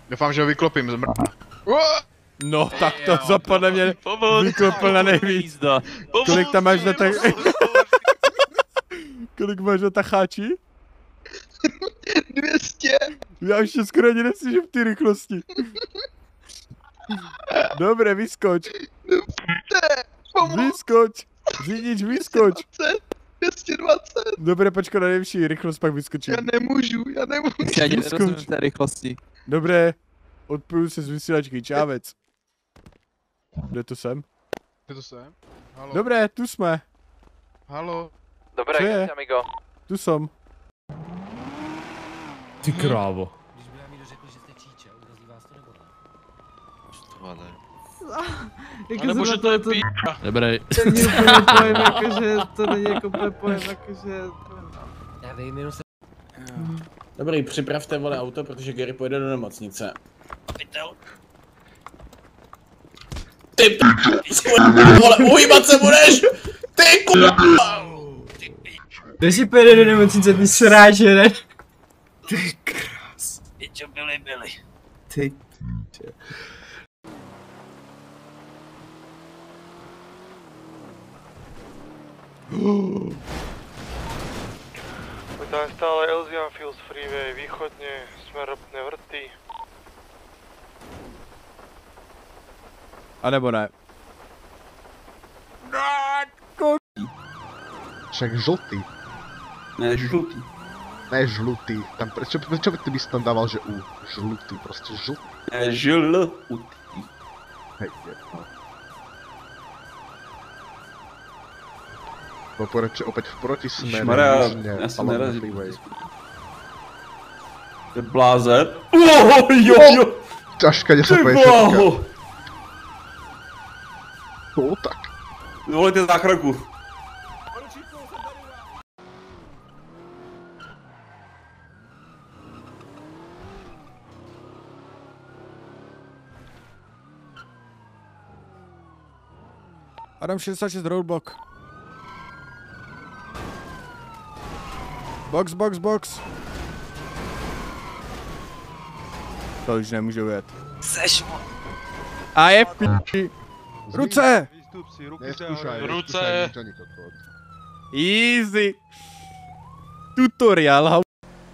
Doufám, že ho vyklopím z mrtva. No, tak to zapadne mě vyklopil na nejvíc. Kolik tam máš na tak... Kolik máš na tacháči? 200. Já ještě skoro ani neslyším v té rychlosti. Dobré, vyskoč. Vyskoč. Řidič, vyskoč. 220. Dobré, počkej na nejvyšší rychlost, pak vyskočím. Já nemůžu. Já nerozumím té rychlosti. Dobré, odpoju se z vysílačky, čávec. Kde to jsem? Kde to jsem? Halo. Dobré, tu jsme. Halo. Dobré, kde amigo? Tu jsem. Ty krávo. Když by nám někdo řekl, že jste číča, urazí vás to nebo ne? To ne. Jak A nebo že to je pí... Dobré. To není úplně pojem, jakože to není jako úplně pojem, jakože... Já vím, jenom se... Dobrý, připravte vole auto, protože Gary pojede do nemocnice. Pytel. Ty vole, uhýbat se budeš! Ty Kdo si pojede do nemocnice, ty sráče, ne? Ty krás. Pičo, byli. Ty... Vítaj stále Elsian Fields Freeway, východně, smer ropné vrty. A nebo ne? Však žltý. Ne, žlutý. Ne žlutý. Tam prečo by ty bys tam dával, že u žlutý, prostě žlutý. Ne, žlutý. Hej, no. Poporeče opět v protisměru. Šmarja, já jsem nerazil. Ty blázen. Jo. Ťažká 10 Ty bláho. No tak. Dovolíte záchranku. Adam 66 roadblock. Box. To už nemůžu jet. Seš A je p***. Ruce! Ruce! Easy. Tutorial how...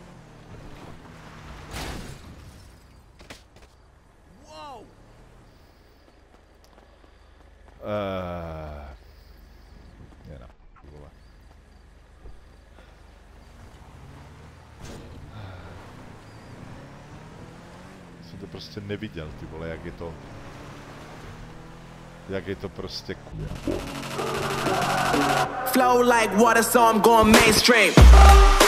Jsem to prostě neviděl, ty vole, jak je to prostě Flow like water, so I'm going mainstream.